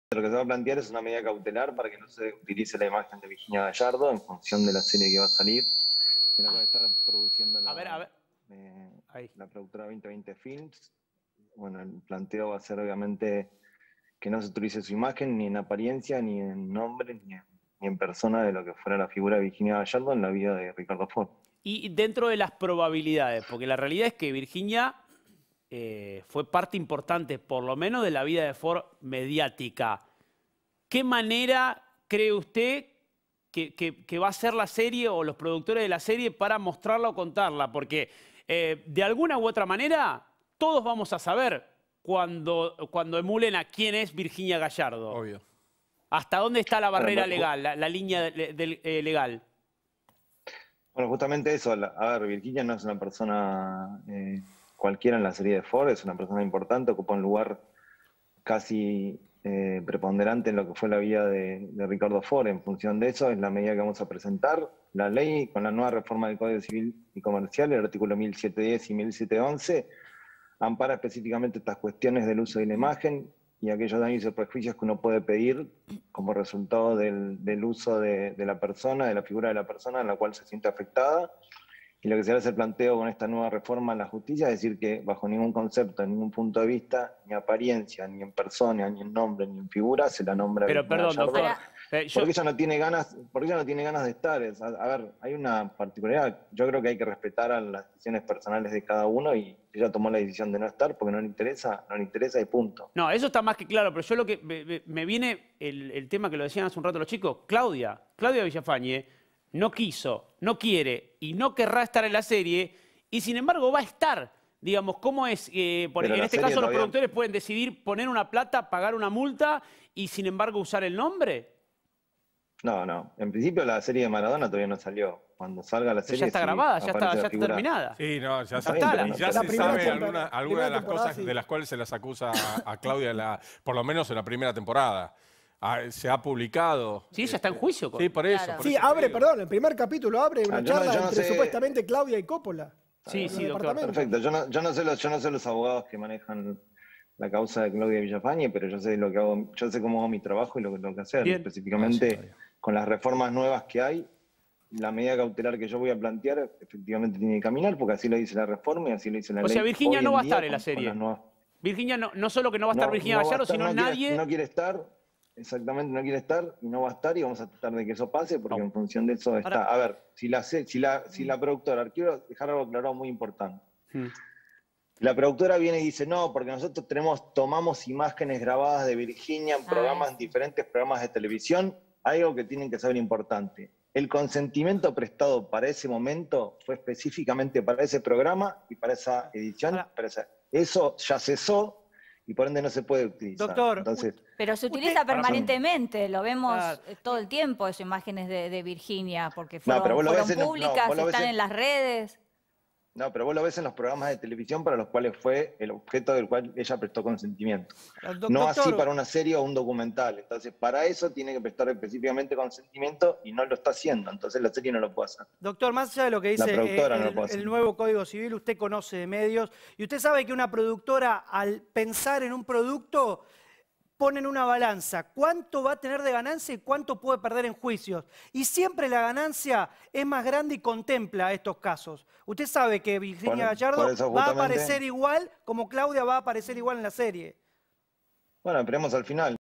Lo que se va a plantear es una medida cautelar para que no se utilice la imagen de Virginia Gallardo en función de la serie que va a salir, en la cual está produciendo A ver. la productora 2020 Films. Bueno, el planteo va a ser obviamente que no se utilice su imagen ni en apariencia, ni en nombre, ni en persona de lo que fuera la figura de Virginia Gallardo en la vida de Ricardo Ford. Y dentro de las probabilidades, porque la realidad es que Virginia fue parte importante, por lo menos, de la vida de Ford mediática. ¿Qué manera cree usted que va a ser la serie o los productores de la serie para mostrarla o contarla? Porque de alguna u otra manera todos vamos a saber cuando emulen a quién es Virginia Gallardo. Obvio. ¿Hasta dónde está la barrera legal, la línea legal? Bueno, justamente eso. A ver, Virginia no es una persona cualquiera en la serie de Ford, es una persona importante, ocupa un lugar casi preponderante en lo que fue la vida de Ricardo Ford. En función de eso, es la medida que vamos a presentar. La ley, con la nueva reforma del Código Civil y Comercial, el artículo 1710 y 1711, ampara específicamente estas cuestiones del uso de la imagen y aquellos daños y perjuicios que uno puede pedir como resultado del uso de la persona, de la figura de la persona en la cual se siente afectada. Y lo que se hace el planteo con esta nueva reforma en la justicia es decir que bajo ningún concepto, ningún punto de vista, ni apariencia, ni en persona, ni en nombre, ni en figura, se la nombra. Pero perdón, doctor. Porque ella no tiene ganas, de estar. A ver, hay una particularidad. Yo creo que hay que respetar a las decisiones personales de cada uno y ella tomó la decisión de no estar porque no le interesa y punto. No, eso está más que claro, pero yo lo que me viene el tema que lo decían hace un rato los chicos. Claudia Villafañe no quiso, no quiere y no querrá estar en la serie y sin embargo va a estar. Digamos, ¿cómo es? Porque en este caso los productores pueden decidir poner una plata, pagar una multa y sin embargo usar el nombre. No. En principio la serie de Maradona todavía no salió. Cuando salga la serie... Ya está grabada, ya está terminada. Sí, no, ya se sabe alguna de las cosas de las cuales se las acusa a Claudia, por lo menos en la primera temporada. Se ha publicado. Sí, ella está en juicio. Sí, por eso. Claro. Sí, el primer capítulo abre una charla entre supuestamente Claudia y Coppola. Sí, doctor. Perfecto. Yo no sé los abogados que manejan la causa de Claudia Villafañe, pero yo sé lo que hago, yo sé cómo hago mi trabajo y lo que tengo que hacer. Bien. Específicamente con las reformas nuevas que hay, la medida cautelar que yo voy a plantear efectivamente tiene que caminar, porque así lo dice la reforma y así lo dice la ley. O sea, Virginia no va a estar en la serie. Virginia no solo que no va a estar Virginia Gallardo, sino nadie... No quiere estar, exactamente, no quiere estar y no va a estar y vamos a tratar de que eso pase porque en función de eso está... A ver, si la productora, quiero dejar algo aclarado muy importante. La productora viene y dice, no, porque nosotros tomamos imágenes grabadas de Virginia en diferentes programas de televisión. Algo que tienen que saber importante. El consentimiento prestado para ese momento fue específicamente para ese programa y para esa edición. Eso ya cesó y por ende no se puede utilizar. Doctor, entonces, pero se utiliza permanentemente, lo vemos todo el tiempo, esas imágenes de Virginia, porque fueron públicas, están en las redes. No, pero vos lo ves en los programas de televisión para los cuales fue el objeto del cual ella prestó consentimiento. No así para una serie o un documental. Entonces, para eso tiene que prestar específicamente consentimiento y no lo está haciendo. Entonces, la serie no lo puede hacer. Doctor, más allá de lo que dice el nuevo Código Civil, usted conoce de medios y usted sabe que una productora, al pensar en un producto, pone en una balanza cuánto va a tener de ganancia y cuánto puede perder en juicios. Y siempre la ganancia es más grande y contempla estos casos. Usted sabe que Virginia Gallardo va a aparecer igual como Claudia va a aparecer igual en la serie. Bueno, esperemos al final.